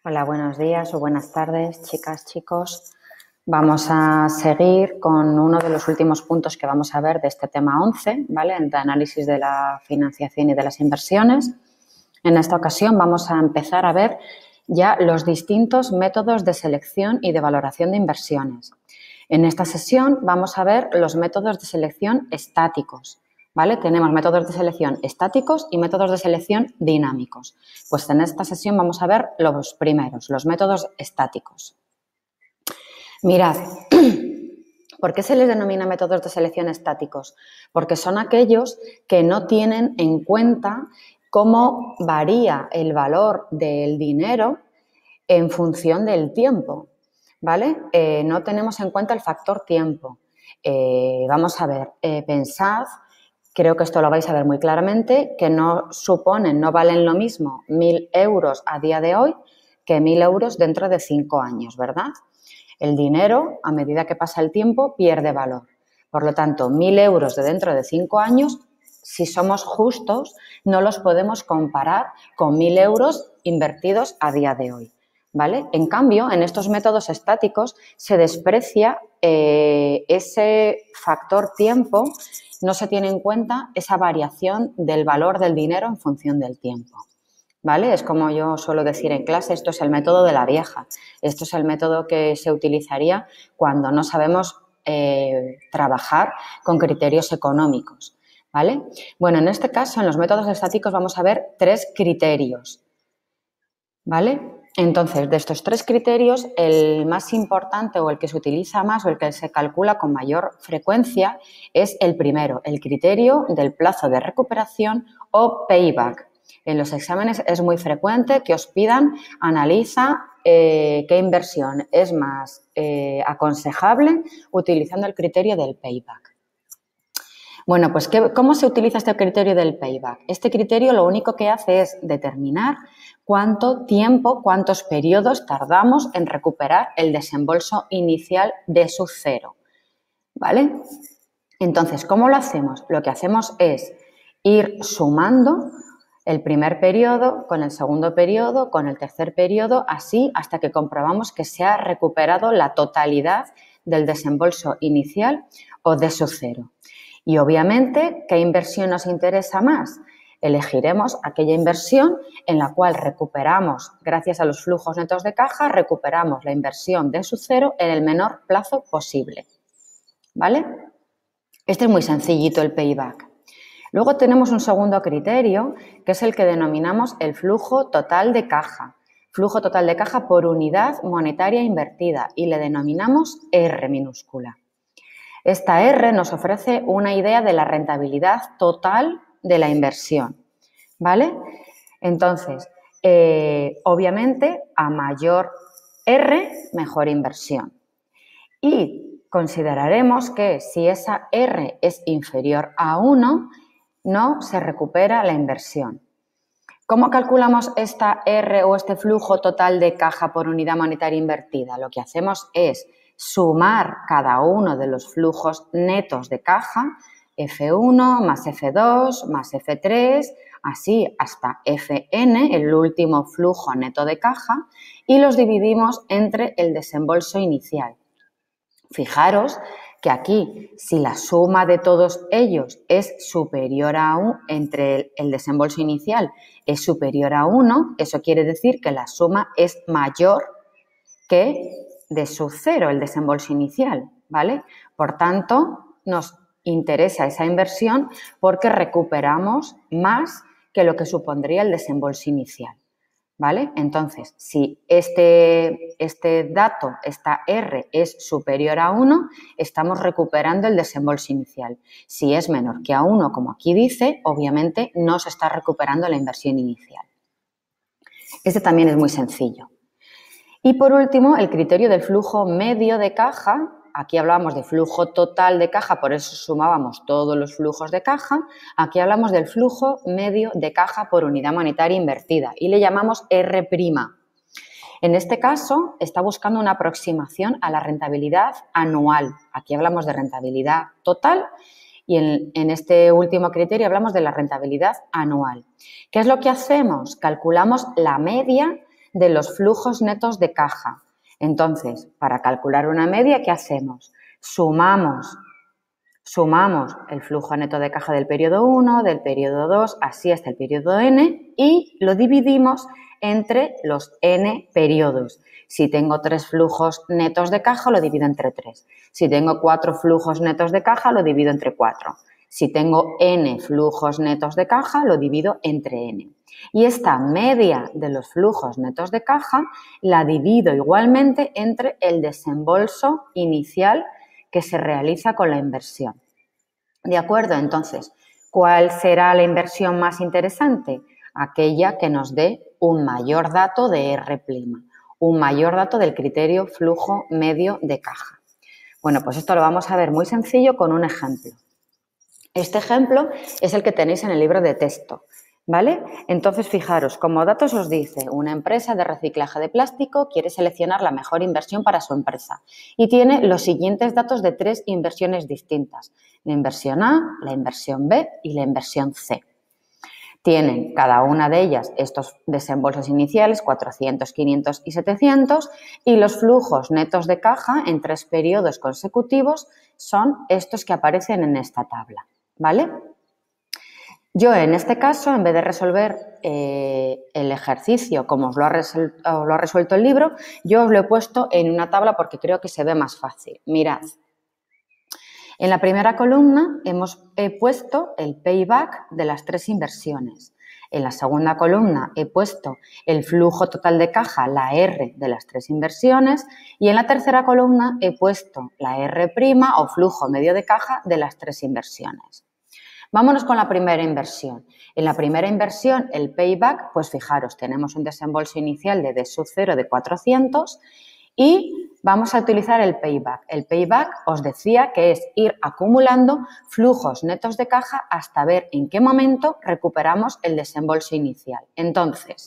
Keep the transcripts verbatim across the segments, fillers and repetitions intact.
Hola, buenos días o buenas tardes, chicas, chicos. Vamos a seguir con uno de los últimos puntos que vamos a ver de este tema once, ¿vale? De análisis de la financiación y de las inversiones. En esta ocasión vamos a empezar a ver ya los distintos métodos de selección y de valoración de inversiones. En esta sesión vamos a ver los métodos de selección estáticos, ¿vale? Tenemos métodos de selección estáticos y métodos de selección dinámicos. Pues en esta sesión vamos a ver los primeros, los métodos estáticos. Mirad, ¿por qué se les denomina métodos de selección estáticos? Porque son aquellos que no tienen en cuenta cómo varía el valor del dinero en función del tiempo, ¿vale? Eh, no tenemos en cuenta el factor tiempo. Eh, vamos a ver, eh, pensad, creo que esto lo vais a ver muy claramente, que no suponen, no valen lo mismo mil euros a día de hoy que mil euros dentro de cinco años, ¿verdad? El dinero, a medida que pasa el tiempo, pierde valor. Por lo tanto, mil euros de dentro de cinco años, si somos justos, no los podemos comparar con mil euros invertidos a día de hoy, ¿vale? En cambio, en estos métodos estáticos se desprecia eh, ese factor tiempo, no se tiene en cuenta esa variación del valor del dinero en función del tiempo, ¿vale? Es como yo suelo decir en clase, esto es el método de la vieja, esto es el método que se utilizaría cuando no sabemos eh, trabajar con criterios económicos, ¿vale? Bueno, en este caso, en los métodos estáticos vamos a ver tres criterios, ¿vale? Entonces, de estos tres criterios, el más importante o el que se utiliza más o el que se calcula con mayor frecuencia es el primero, el criterio del plazo de recuperación o payback. En los exámenes es muy frecuente que os pidan, analiza eh, qué inversión es más eh, aconsejable utilizando el criterio del payback. Bueno, pues ¿qué, ¿cómo se utiliza este criterio del payback? Este criterio lo único que hace es determinar cuánto tiempo, cuántos periodos tardamos en recuperar el desembolso inicial de su cero, ¿vale? Entonces, ¿cómo lo hacemos? Lo que hacemos es ir sumando el primer periodo con el segundo periodo, con el tercer periodo, así hasta que comprobamos que se ha recuperado la totalidad del desembolso inicial o de su cero. Y obviamente, ¿qué inversión nos interesa más? Elegiremos aquella inversión en la cual recuperamos, gracias a los flujos netos de caja, recuperamos la inversión de su cero en el menor plazo posible, ¿vale? Este es muy sencillito, el payback. Luego tenemos un segundo criterio, que es el que denominamos el flujo total de caja. Flujo total de caja por unidad monetaria invertida y le denominamos R minúscula. Esta R nos ofrece una idea de la rentabilidad total de la inversión, ¿vale? Entonces, eh, obviamente, a mayor R, mejor inversión. Y consideraremos que si esa R es inferior a uno, no se recupera la inversión. ¿Cómo calculamos esta R o este flujo total de caja por unidad monetaria invertida? Lo que hacemos es sumar cada uno de los flujos netos de caja, F uno más F dos más F tres, así hasta F N, el último flujo neto de caja, y los dividimos entre el desembolso inicial. Fijaros que aquí, si la suma de todos ellos es superior a uno, entre el, el desembolso inicial es superior a uno, eso quiere decir que la suma es mayor que de su cero, el desembolso inicial, ¿vale? Por tanto, nos interesa esa inversión porque recuperamos más que lo que supondría el desembolso inicial, ¿vale? Entonces, si este, este dato, esta R, es superior a uno, estamos recuperando el desembolso inicial. Si es menor que a uno, como aquí dice, obviamente no se está recuperando la inversión inicial. Este también es muy sencillo. Y por último, el criterio del flujo medio de caja. Aquí hablábamos de flujo total de caja, por eso sumábamos todos los flujos de caja. Aquí hablamos del flujo medio de caja por unidad monetaria invertida y le llamamos R'. En este caso, está buscando una aproximación a la rentabilidad anual. Aquí hablamos de rentabilidad total y en, en este último criterio hablamos de la rentabilidad anual. ¿Qué es lo que hacemos? Calculamos la media de los flujos netos de caja. Entonces, para calcular una media, ¿qué hacemos? Sumamos, sumamos el flujo neto de caja del periodo uno, del periodo dos, así hasta el periodo n, y lo dividimos entre los n periodos. Si tengo tres flujos netos de caja, lo divido entre tres. Si tengo cuatro flujos netos de caja, lo divido entre cuatro. Si tengo n flujos netos de caja, lo divido entre n. Y esta media de los flujos netos de caja la divido igualmente entre el desembolso inicial que se realiza con la inversión. ¿De acuerdo? Entonces, ¿cuál será la inversión más interesante? Aquella que nos dé un mayor dato de R', un mayor dato del criterio flujo medio de caja. Bueno, pues esto lo vamos a ver muy sencillo con un ejemplo. Este ejemplo es el que tenéis en el libro de texto, ¿vale? Entonces, fijaros, como datos os dice, una empresa de reciclaje de plástico quiere seleccionar la mejor inversión para su empresa y tiene los siguientes datos de tres inversiones distintas, la inversión A, la inversión B y la inversión C. Tienen cada una de ellas estos desembolsos iniciales, cuatrocientos, quinientos y setecientos, y los flujos netos de caja en tres periodos consecutivos son estos que aparecen en esta tabla, ¿vale? Yo, en este caso, en vez de resolver eh, el ejercicio como os lo, ha resuelto, os lo ha resuelto el libro, yo os lo he puesto en una tabla porque creo que se ve más fácil. Mirad. En la primera columna hemos he puesto el payback de las tres inversiones. En la segunda columna he puesto el flujo total de caja, la R de las tres inversiones, y en la tercera columna he puesto la R' o flujo medio de caja de las tres inversiones. Vámonos con la primera inversión. En la primera inversión, el payback, pues fijaros, tenemos un desembolso inicial de D sub cero de cuatrocientos y vamos a utilizar el payback. El payback os decía que es ir acumulando flujos netos de caja hasta ver en qué momento recuperamos el desembolso inicial. Entonces,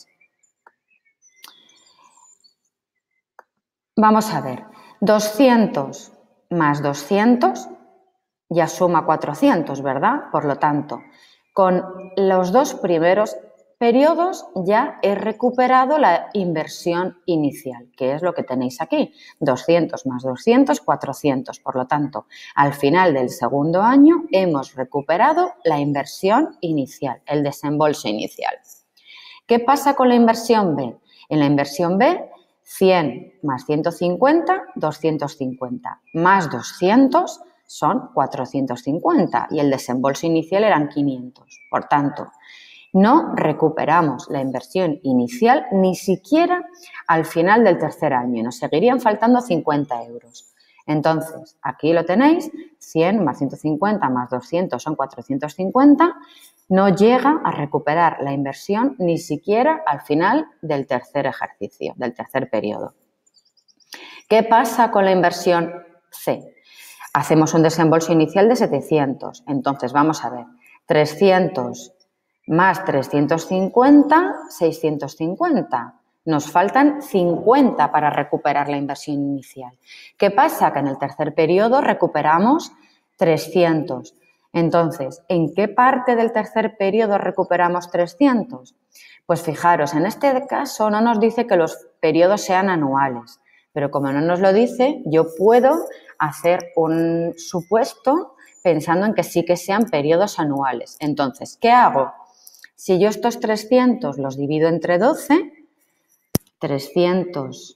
vamos a ver, doscientos más doscientos ya suma cuatrocientos, ¿verdad? Por lo tanto, con los dos primeros periodos ya he recuperado la inversión inicial, que es lo que tenéis aquí, doscientos más doscientos, cuatrocientos. Por lo tanto, al final del segundo año hemos recuperado la inversión inicial, el desembolso inicial. ¿Qué pasa con la inversión B? En la inversión B, cien más ciento cincuenta, doscientos cincuenta, más doscientos son cuatrocientos cincuenta y el desembolso inicial eran quinientos. Por tanto, no recuperamos la inversión inicial ni siquiera al final del tercer año. Nos seguirían faltando cincuenta euros. Entonces, aquí lo tenéis, cien más ciento cincuenta más doscientos son cuatrocientos cincuenta. No llega a recuperar la inversión ni siquiera al final del tercer ejercicio, del tercer periodo. ¿Qué pasa con la inversión C? Hacemos un desembolso inicial de setecientos. Entonces, vamos a ver, trescientos más trescientos cincuenta, seiscientos cincuenta. Nos faltan cincuenta para recuperar la inversión inicial. ¿Qué pasa? Que en el tercer periodo recuperamos trescientos. Entonces, ¿en qué parte del tercer periodo recuperamos trescientos? Pues fijaros, en este caso no nos dice que los periodos sean anuales, pero como no nos lo dice, yo puedo hacer un supuesto pensando en que sí que sean periodos anuales. Entonces, ¿qué hago? Si yo estos trescientos los divido entre doce, trescientos,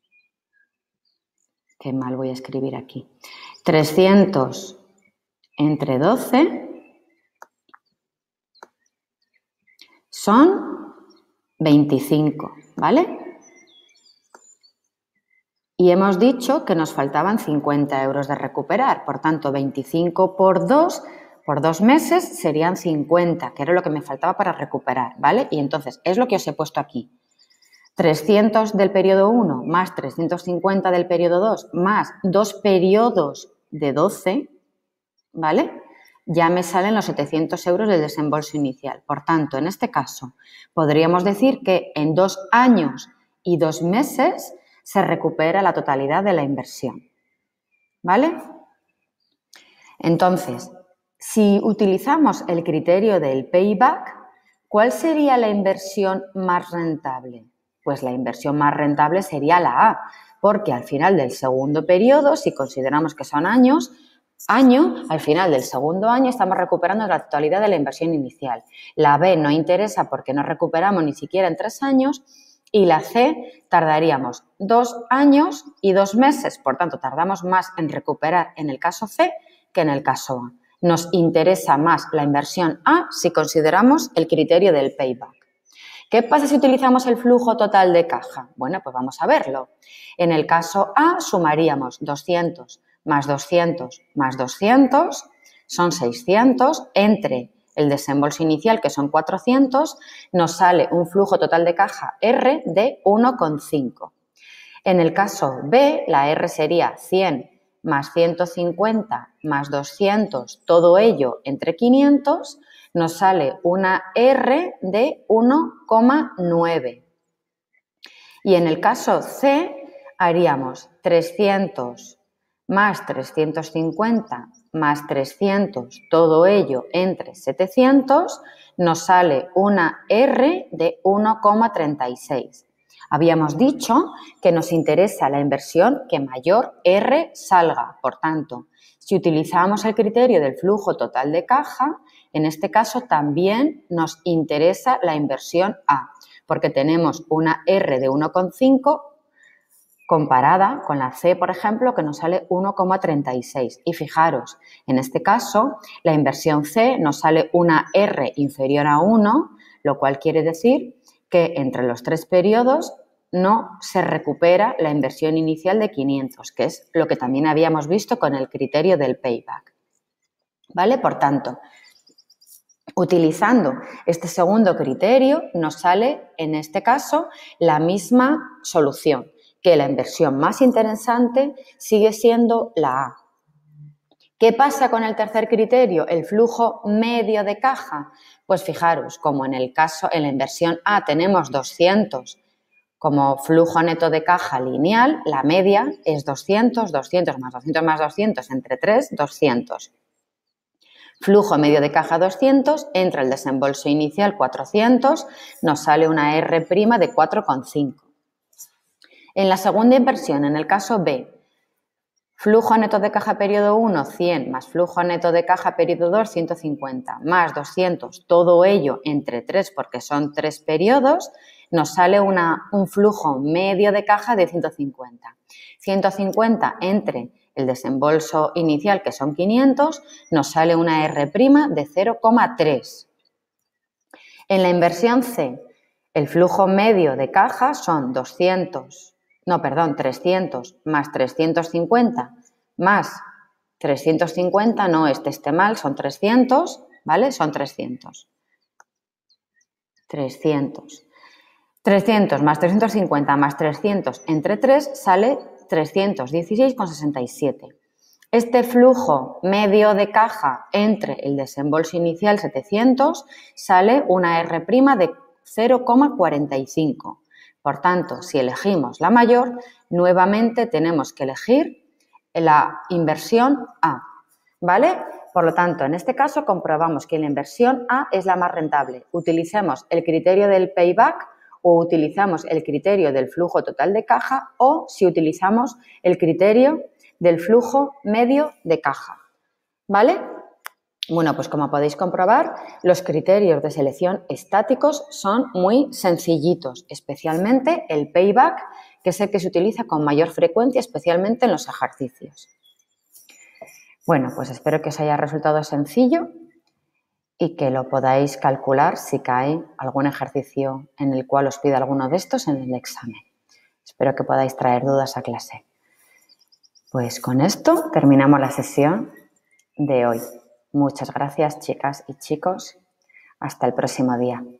qué mal voy a escribir aquí, trescientos entre doce son veinticinco, ¿vale? Y hemos dicho que nos faltaban cincuenta euros de recuperar, por tanto, veinticinco por dos, por dos meses serían cincuenta, que era lo que me faltaba para recuperar, ¿vale? Y entonces, es lo que os he puesto aquí. trescientos del periodo uno más trescientos cincuenta del periodo dos más dos periodos de doce, ¿vale? Ya me salen los setecientos euros del desembolso inicial. Por tanto, en este caso, podríamos decir que en dos años y dos meses se recupera la totalidad de la inversión, ¿vale? Entonces, si utilizamos el criterio del payback, ¿cuál sería la inversión más rentable? Pues la inversión más rentable sería la A, porque al final del segundo periodo, si consideramos que son años, año, al final del segundo año estamos recuperando la totalidad de la inversión inicial. La B no interesa porque no recuperamos ni siquiera en tres años y la C tardaríamos dos años y dos meses, por tanto tardamos más en recuperar en el caso C que en el caso A. Nos interesa más la inversión A si consideramos el criterio del payback. ¿Qué pasa si utilizamos el flujo total de caja? Bueno, pues vamos a verlo. En el caso A sumaríamos doscientos más doscientos más doscientos, son seiscientos, entre el desembolso inicial, que son cuatrocientos, nos sale un flujo total de caja R de uno coma cinco. En el caso B, la R sería cien más ciento cincuenta más doscientos, todo ello entre quinientos, nos sale una R de uno coma nueve. Y en el caso C haríamos trescientos más trescientos cincuenta más trescientos, todo ello entre setecientos, nos sale una R de uno coma treinta y seis. Habíamos dicho que nos interesa la inversión que mayor R salga. Por tanto, si utilizamos el criterio del flujo total de caja, en este caso también nos interesa la inversión A, porque tenemos una R de uno coma cinco comparada con la C, por ejemplo, que nos sale uno coma treinta y seis. Y fijaros, en este caso, la inversión C nos sale una R inferior a uno, lo cual quiere decir que entre los tres periodos no se recupera la inversión inicial de quinientos, que es lo que también habíamos visto con el criterio del payback. ¿Vale? Por tanto, utilizando este segundo criterio, nos sale, en este caso, la misma solución, que la inversión más interesante sigue siendo la A. ¿Qué pasa con el tercer criterio, el flujo medio de caja? Pues fijaros, como en el caso, en la inversión A tenemos doscientos como flujo neto de caja lineal, la media es doscientos, doscientos más doscientos más doscientos entre tres, doscientos. Flujo medio de caja doscientos, entre el desembolso inicial cuatrocientos, nos sale una R' de cuatro coma cinco. En la segunda inversión, en el caso B, flujo neto de caja periodo uno, cien, más flujo neto de caja periodo dos, ciento cincuenta, más doscientos, todo ello entre tres porque son tres periodos, nos sale una, un flujo medio de caja de ciento cincuenta. ciento cincuenta entre el desembolso inicial, que son quinientos, nos sale una R' de cero coma tres. En la inversión C, el flujo medio de caja son doscientos, no, perdón, trescientos más trescientos cincuenta más trescientos cincuenta, no, este esté mal, son trescientos, ¿vale? Son trescientos. trescientos. trescientos más trescientos cincuenta más trescientos entre tres sale trescientos dieciséis coma sesenta y siete. Este flujo medio de caja entre el desembolso inicial setecientos sale una R' de cero coma cuarenta y cinco. Por tanto, si elegimos la mayor, nuevamente tenemos que elegir la inversión A, ¿vale? Por lo tanto, en este caso comprobamos que la inversión A es la más rentable. Utilicemos el criterio del payback o utilizamos el criterio del flujo total de caja o si utilizamos el criterio del flujo medio de caja, ¿vale? Bueno, pues como podéis comprobar, los criterios de selección estáticos son muy sencillitos, especialmente el payback, que es el que se utiliza con mayor frecuencia, especialmente en los ejercicios. Bueno, pues espero que os haya resultado sencillo y que lo podáis calcular si cae algún ejercicio en el cual os pida alguno de estos en el examen. Espero que podáis traer dudas a clase. Pues con esto terminamos la sesión de hoy. Muchas gracias, chicas y chicos. Hasta el próximo día.